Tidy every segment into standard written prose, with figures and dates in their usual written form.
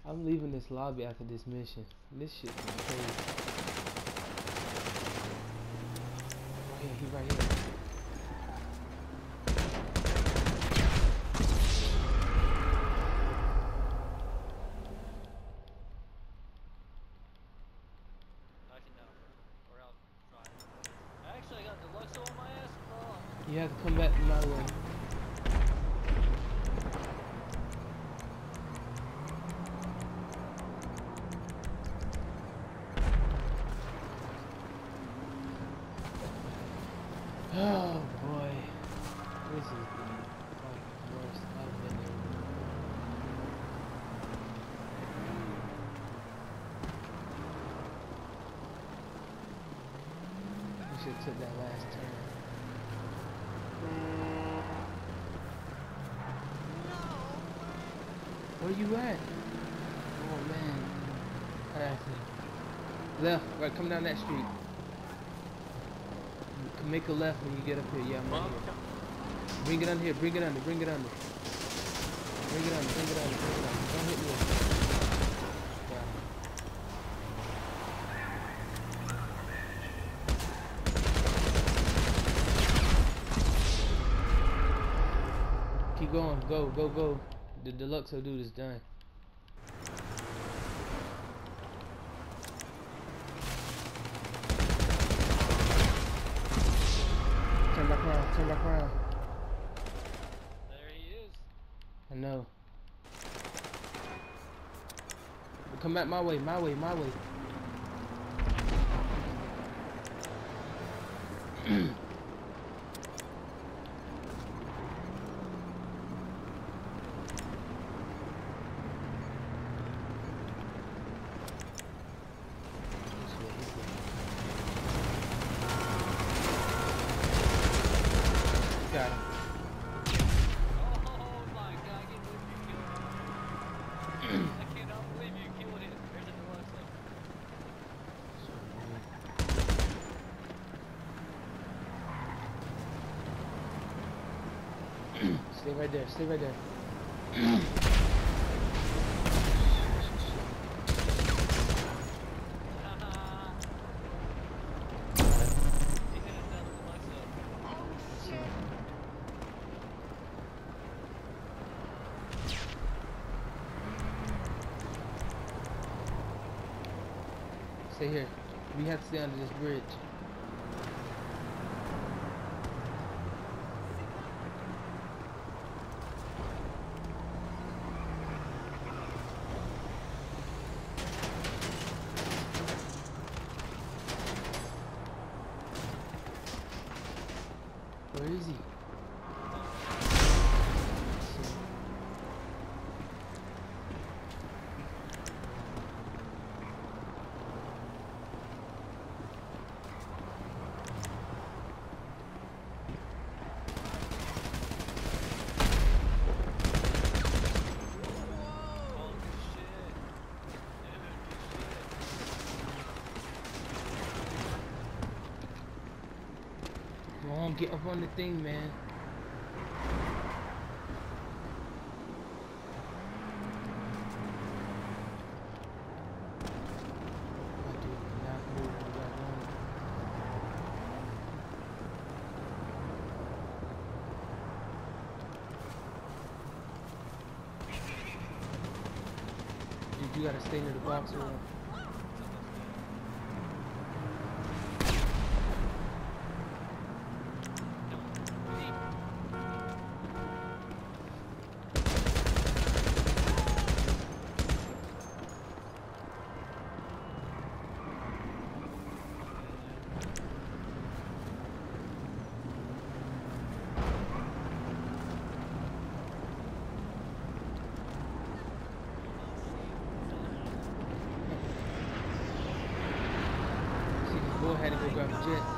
I'm leaving this lobby after this mission. This shit is crazy. Right here, he right here. Actually, I got Deluxo on my ass. Oh. You have to come back my way. Oh boy, this is the fucking worst I've been in. We should have took that last turn. Where you at? Oh man. Alright. Left, right, come down that street. You can make a left when you get up here. Yeah, I'm right here. Bring it under here, bring it under, bring it under. Bring it under, bring it under, bring it under. Don't hit me. Got it. Keep going, go, go, go. The Deluxo dude is done. Turn back around, turn back around. There he is. I know. But come back my way, my way, my way. Got him. Oh my god, I can't believe you killed him. I cannot believe you killed him. There's a Deluxo. Stay right there, stay right there. He hit another Deluxo. Stay here. We have to stay under this bridge. Where is he? Holy shit. Come on, get up on the thing, man. I do not move what I want. Dude, you gotta stay near the box or Boy had to go grab a jet.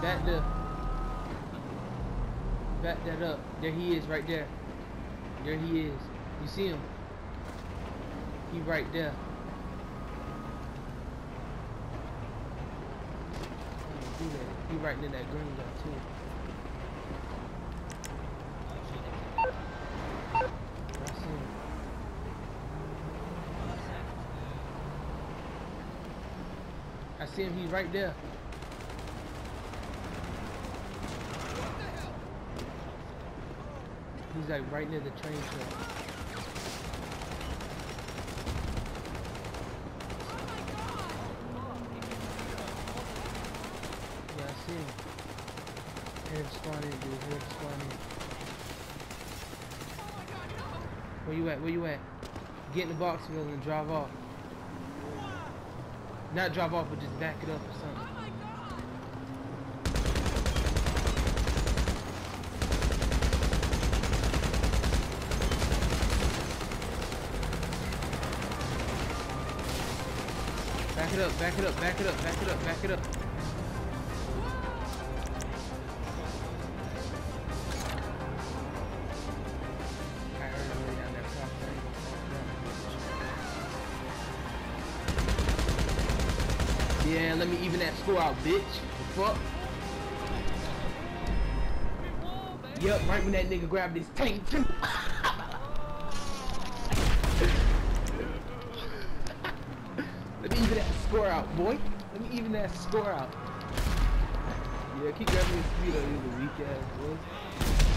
Back that up. There he is, right there. There he is. You see him? He right there. Do that. He right in that green dot too. I see him. see him. He's right there. He's like right near the train track. Yeah, I see him. Head spawn in, dude. Head spawn in. Where you at? Where you at? Get in the Boxville and drive off. Not drive off, but just back it up or something. Back it up, back it up, back it up, back it up, back it up. Yeah, let me even that score out, bitch. The fuck? Yup, right when that nigga grabbed his tank too. Let me even that score out, boy. Let me even that score out. Yeah, keep grabbing his speed on you, the weak ass boy.